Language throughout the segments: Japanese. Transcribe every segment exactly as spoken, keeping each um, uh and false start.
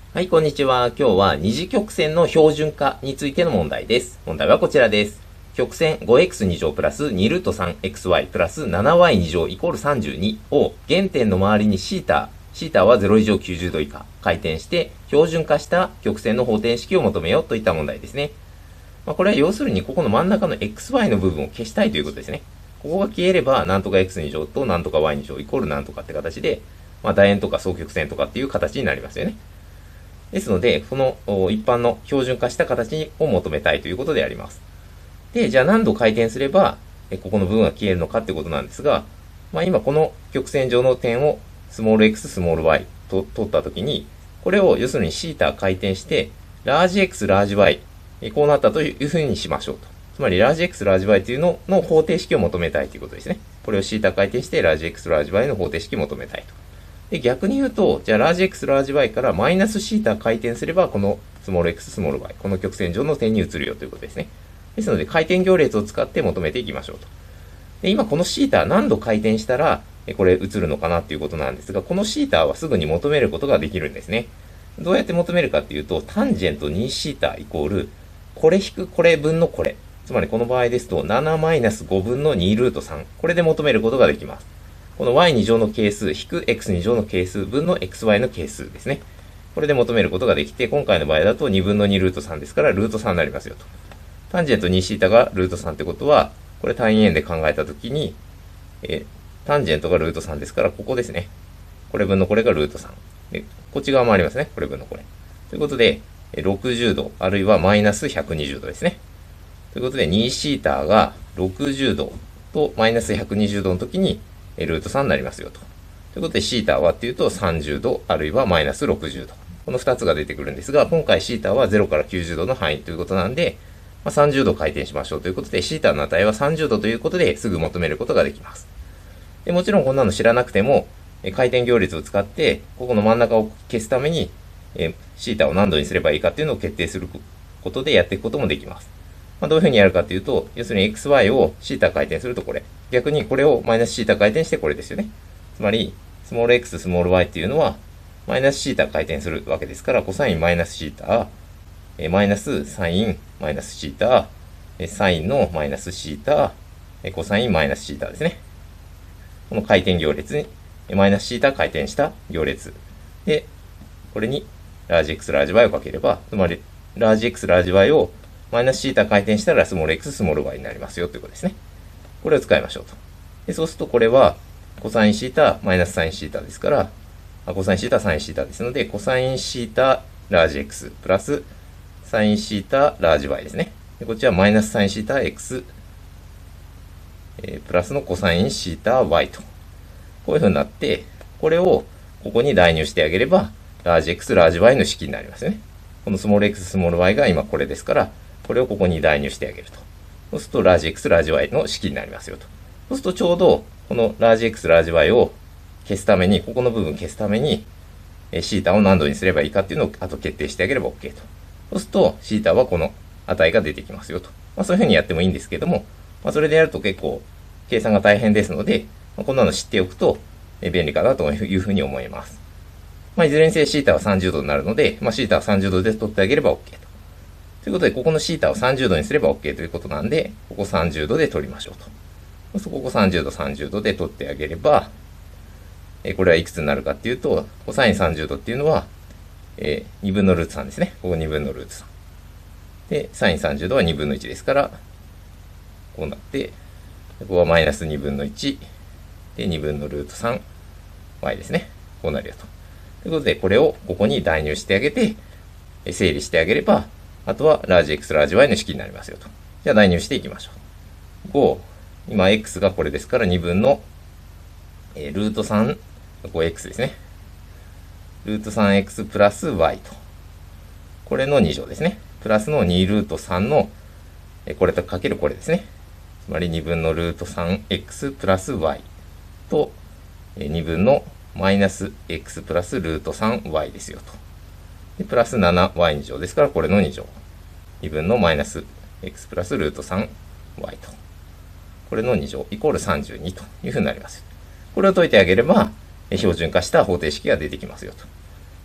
はい、こんにちは。今日は二次曲線の標準化についての問題です。問題はこちらです。曲線 ごエックスに 乗プラスにルート さんエックスワイ プラス ななワイに 乗イコールさんじゅうにを原点の周りにシータ、シータはゼロ以上きゅうじゅうど以下回転して標準化した曲線の方程式を求めようといった問題ですね。まあ、これは要するにここの真ん中の エックスワイ の部分を消したいということですね。ここが消えればなんとか x に乗となんとか y に乗イコールなんとかって形で、まあ、楕円とか双曲線とかっていう形になりますよね。ですので、この一般の標準化した形を求めたいということであります。で、じゃあ何度回転すれば、ここの部分が消えるのかってことなんですが、まあ今この曲線上の点をスモール x、スモール y と取ったときに、これを要するにシータ回転して、ラージ x、ラージ y、こうなったというふうにしましょうと。つまりラージ x、ラージ y というのの方程式を求めたいということですね。これをシータ回転して、ラージ x、ラージ y の方程式を求めたいと。で、逆に言うと、じゃあ、ラージ X、ラージ Y からマイナスシータ回転すれば、このスモール X、スモール Y、この曲線上の点に移るよということですね。ですので、回転行列を使って求めていきましょうと。で、今このシータ何度回転したら、これ移るのかなということなんですが、このシータはすぐに求めることができるんですね。どうやって求めるかっていうと、タンジェントにシータイコール、これ引くこれ分のこれ。つまりこの場合ですと、ななマイナスごぶんのにルートさん。これで求めることができます。この ワイに 乗の係数引く エックスに 乗の係数分の エックスワイ の係数ですね。これで求めることができて、今回の場合だとにぶんのにルートさんですからルートさんになりますよと。タンジェントにシータがルートさんってことは、これ単位円で考えたときに、えタンジェントがルートさんですから、ここですね。これ分のこれがルートさん。で、こっち側もありますね。これ分のこれ。ということで、ろくじゅうど、あるいはマイナスひゃくにじゅうどですね。ということで、にシータがろくじゅうどとマイナスひゃくにじゅうどの時に、ルートさんになりますよと。ということで、シータはっていうとさんじゅうど、あるいはマイナスろくじゅうど。このふたつが出てくるんですが、今回シータはゼロからきゅうじゅうどの範囲ということなんで、まあ、さんじゅうど回転しましょうということで、シータの値はさんじゅうどということですぐ求めることができます。でもちろんこんなの知らなくても、回転行列を使って、ここの真ん中を消すために、シータを何度にすればいいかっていうのを決定することでやっていくこともできます。まあ、どういうふうにやるかというと、要するに エックスワイ をシータ回転するとこれ。逆にこれをマイナスシータ回転してこれですよね。つまり、スモール x、スモール y っていうのは、マイナスシータ回転するわけですから、コサインマイナスシータ、えマイナスサインマイナスシータ、えサインのマイナスシータ、えコサインマイナスシータですね。この回転行列に、マイナスシータ回転した行列。で、これに、ラージ x、ラージ y をかければ、つまり、ラージ x、ラージ y をマイナスシータ回転したらスモール x、スモール y になりますよということですね。これを使いましょうと。でそうするとこれは、コサインシータ、マイナスサインシータですから、コサインシータ、サインシータですので、コサインシータ、ラージ x、プラス、サインシータ、ラージ y ですね。でこっちはマイナスサインシータ、x、えー、プラスのコサインシータ、y と。こういう風になって、これをここに代入してあげれば、ラージ x、ラージ y の式になりますよね。このスモール x、スモール y が今これですから、これをここに代入してあげると。そうすると、ラージ x、ラージ y の式になりますよと。そうすると、ちょうど、このラージ x、ラージ y を消すために、ここの部分消すために、シータを何度にすればいいかっていうのをあと決定してあげれば OK と。そうすると、シータはこの値が出てきますよと。まあ、そういうふうにやってもいいんですけども、まあ、それでやると結構、計算が大変ですので、まあ、こんなの知っておくと便利かなというふうに思います。まあ、いずれにせよシータはさんじゅうどになるので、まあ、シータはさんじゅうどで取ってあげれば OK と。ということで、ここのシータをさんじゅうどにすれば OK ということなんで、ここさんじゅうどで取りましょうと。そうすると、ここさんじゅうど、さんじゅうどで取ってあげれば、えこれはいくつになるかっていうと、コサインさんじゅうどっていうのは、えー、にぶんのルートさんですね。ここにぶんのルートさん。で、サインさんじゅうどはにぶんのいちですから、こうなって、ここはマイナスにぶんのいち、で、にぶんのルートさん、y ですね。こうなるよと。ということで、これをここに代入してあげて、整理してあげれば、あとはラージ x、ラージ y の式になりますよと。じゃあ代入していきましょう。ご、今 x がこれですからにぶんの、えー、ルートさん、これ x ですね。ルート さんエックス プラス y と。これのに乗ですね。プラスのにルートさんの、えこれとかけるこれですね。つまりにぶんのルート さんエックス プラス y と、えにぶんのマイナス x プラスルート さんワイ ですよと。で、プラス ななワイに 乗ですから、これのに乗。にぶんのマイナス x プラスルート さんワイ と。これのに乗イコールさんじゅうにというふうになります。これを解いてあげれば、標準化した方程式が出てきますよと。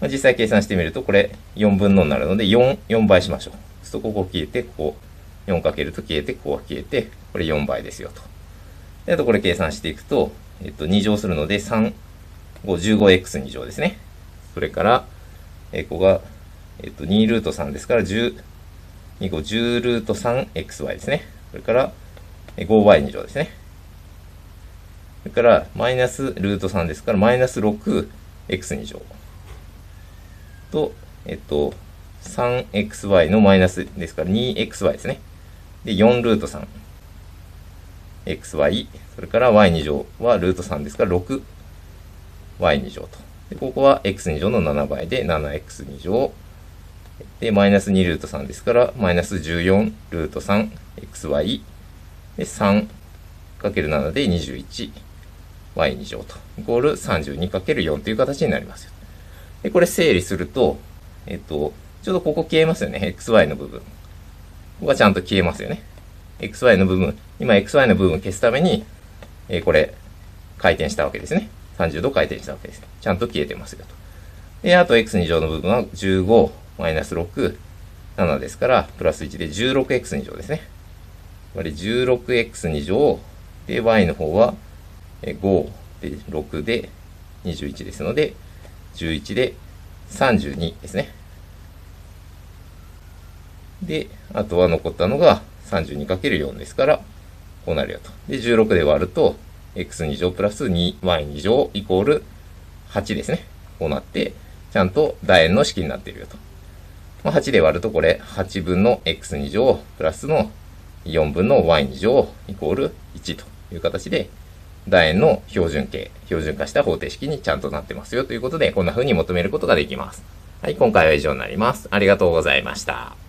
まあ、実際計算してみると、これよんぶんのになるので、よん、よんばいしましょう。そうすると、ここ消えて、ここ、よんかけると消えて、ここが消えて、これよんばいですよと。で、あとこれ計算していくと、えっと、に乗するので、さん、ご、じゅうごエックスに 乗ですね。それから、えここが、えっと、にルートさんですから、じゅう、にこじゅうルート さんエックスワイ ですね。それから、ごワイに 乗ですね。それから、マイナスルートさんですから、マイナス ろくエックスに 乗。と、えっと、さんエックスワイ のマイナスですから、にエックスワイ ですね。で、よんルートさんエックスワイ。それから ワイに 乗はルートさんですから、ろくワイに 乗と。で、ここは エックスに 乗のななばいで ななエックスに 乗。で、マイナスにルートさんですから、マイナスじゅうよんルート さんエックスワイ。で、さんかけるなな で にじゅういちワイに 乗と。イコール さんじゅうにかけるよん という形になりますよ。で、これ整理すると、えっと、ちょうどここ消えますよね。エックスワイ の部分。ここがちゃんと消えますよね。エックスワイ の部分、今 エックスワイ の部分を消すために、えー、これ、回転したわけですね。さんじゅうど回転したわけです。ちゃんと消えてますよと。で、あと エックスに 乗の部分はじゅうご、マイナスろく、ななですから、プラスいちで じゅうろくエックスに 乗ですね。つまり じゅうろくエックスに 乗、で、y の方はごでろくでにじゅういちですので、じゅういちでさんじゅうにですね。で、あとは残ったのが さんじゅうにかけるよん ですから、こうなるよと。で、じゅうろくで割ると、エックスに 乗プラス にワイに 乗イコールはちですね。こうなって、ちゃんと楕円の式になっているよと。まあ、はちで割るとこれ、はちぶんの エックスに 乗プラスのよんぶんの ワイに 乗イコールいちという形で、楕円の標準形、標準化した方程式にちゃんとなってますよということで、こんな風に求めることができます。はい、今回は以上になります。ありがとうございました。